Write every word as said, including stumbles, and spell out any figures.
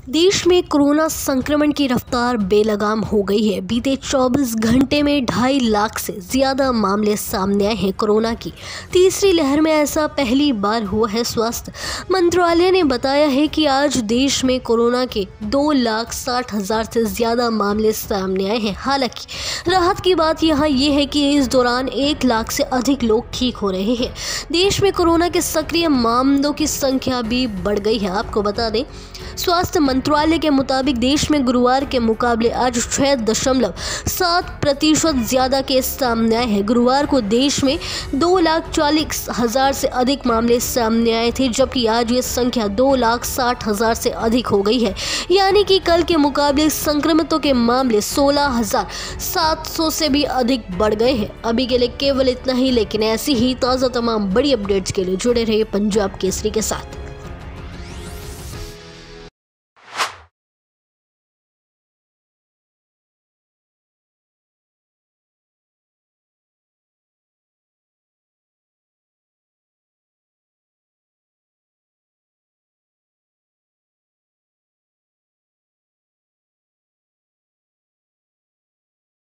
देश में कोरोना संक्रमण की रफ्तार बेलगाम हो गई है। बीते चौबीस घंटे में ढाई लाख से ज्यादा मामले सामने आए हैं। कोरोना की तीसरी लहर में ऐसा पहली बार हुआ है। स्वास्थ्य मंत्रालय ने बताया है कि आज देश में कोरोना के दो लाख साठ हजार से ज्यादा मामले सामने आए हैं। हालांकि राहत की बात यहाँ ये है कि इस दौरान एक लाख से अधिक लोग ठीक हो रहे हैं। देश में कोरोना के सक्रिय मामलों की संख्या भी बढ़ गई है। आपको बता दें, स्वास्थ्य मंत्रालय के मुताबिक देश में गुरुवार के मुकाबले आज छह दशमलव सात प्रतिशत ज्यादा केस सामने आए हैं। गुरुवार को देश में दो लाख चालीस हजार से अधिक मामले सामने आए थे, जबकि आज ये संख्या दो लाख साठ हजार से अधिक हो गई है। यानी कि कल के मुकाबले संक्रमितों के मामले सोलह हजार सात सौ से भी अधिक बढ़ गए हैं। अभी के लिए केवल इतना ही, लेकिन ऐसी ही ताज़ा तमाम बड़ी अपडेट्स के लिए जुड़े रहिए पंजाब केसरी के साथ।